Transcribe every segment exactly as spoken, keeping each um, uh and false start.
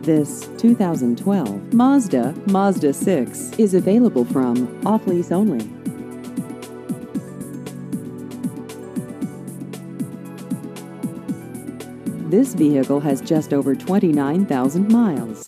This two thousand twelve Mazda Mazda six is available from Off Lease Only. This vehicle has just over twenty-nine thousand miles.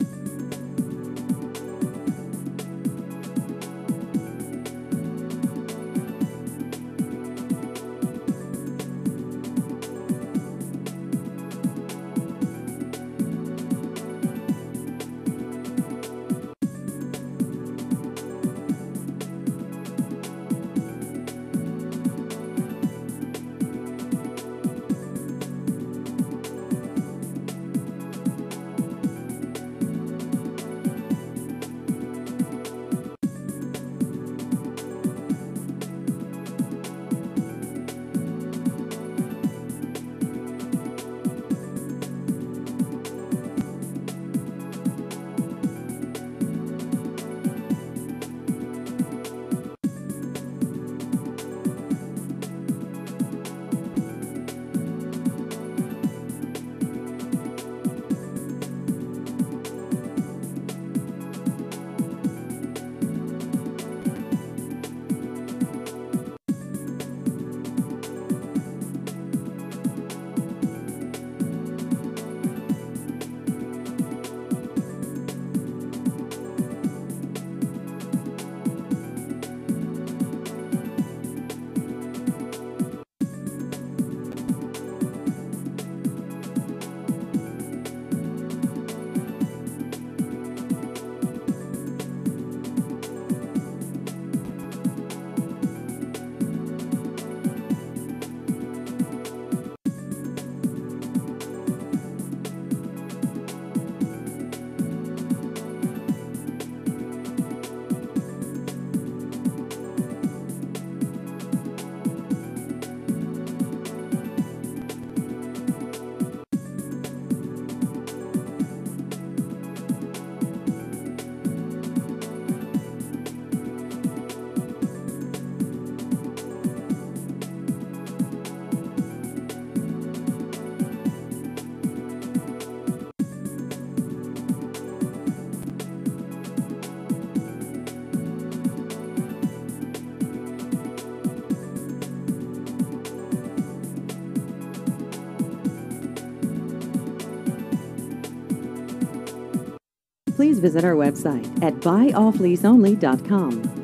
Please visit our website at buy off lease only dot com.